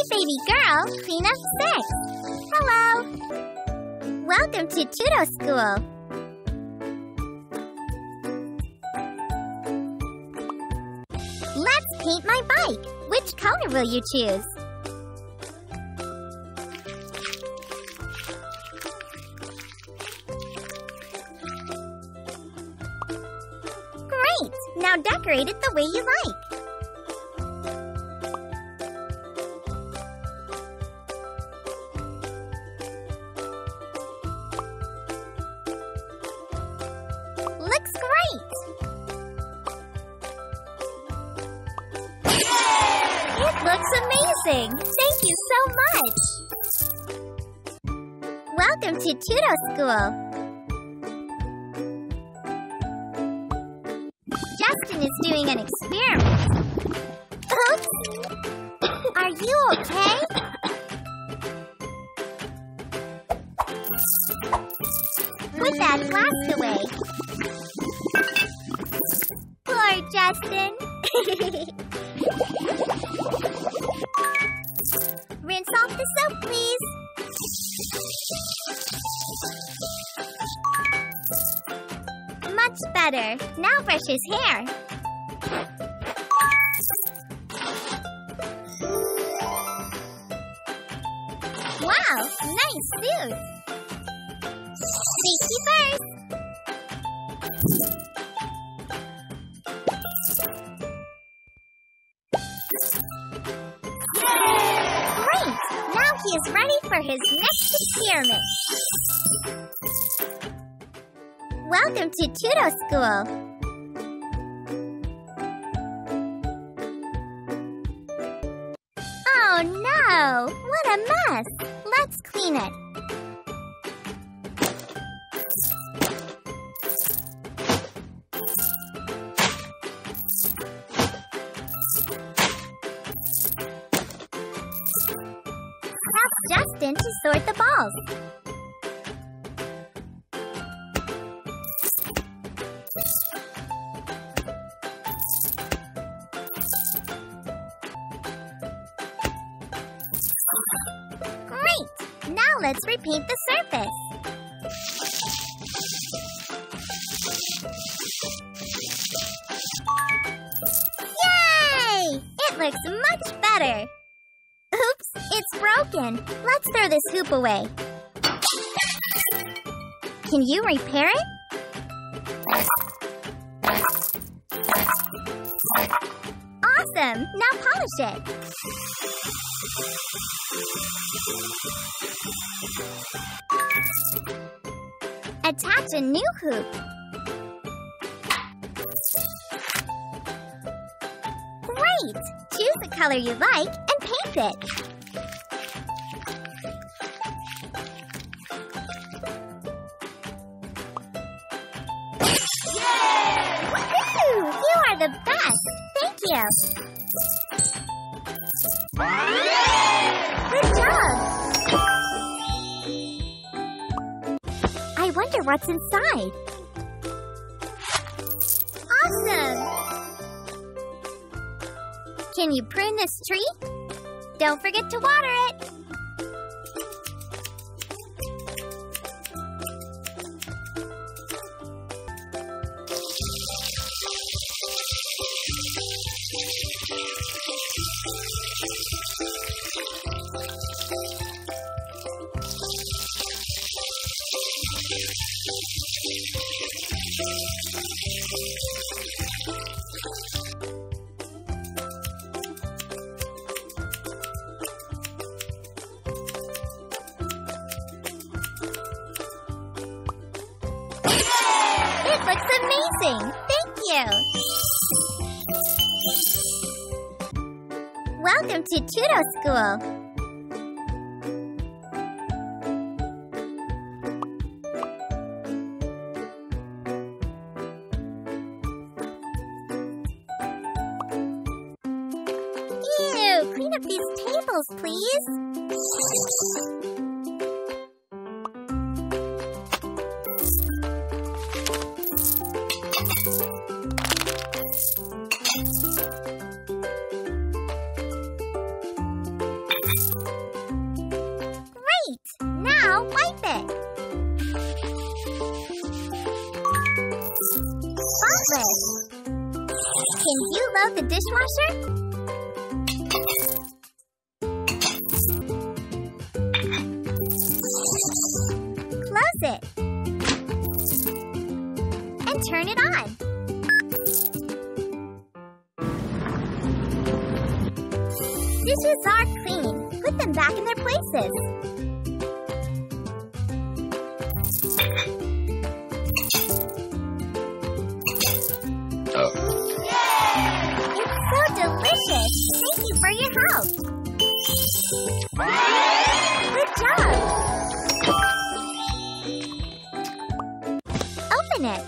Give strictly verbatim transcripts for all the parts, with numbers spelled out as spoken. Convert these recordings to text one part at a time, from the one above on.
Baby girl, clean up six. Hello. Welcome to TutoSCHOOL. Let's paint my bike. Which color will you choose? Great! Now decorate it the way you like. Looks great! It looks amazing! Thank you so much! Welcome to TutoSCHOOL! Justin is doing an experiment. Oops! Are you okay? Put that flask away. Poor Justin. Rinse off the soap, please. Much better. Now brush his hair. Wow, nice suit. Safety first. Great! Now he is ready for his next experiment. Welcome to TutoSCHOOL. Oh no! What a mess! Let's clean it. Help Justin to sort the balls. Great! Now let's repaint the surface. Yay! It looks much better. Oops, it's broken. Let's throw this hoop away. Can you repair it? Awesome! Now polish it. Attach a new hoop. Great! Choose the color you like and paint it. Woohoo! You are the best! Thank you! Good job! I wonder what's inside. Awesome! Can you prune this tree? Don't forget to water it! It looks amazing! Thank you! Welcome to TutoSCHOOL! Ew! Clean up these tables, please! unload the dishwasher? Close it. And turn it on. Dishes are clean. Put them back in their places. It's so delicious. Thank you for your help. Good job. Open it.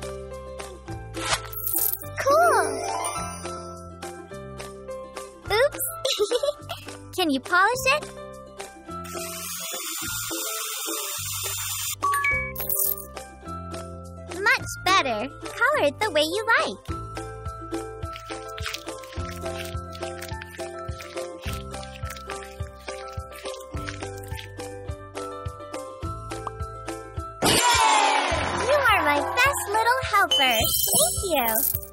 Cool. Oops. Can you polish it? Much better. Color it the way you like. You are my best little helper. Thank you.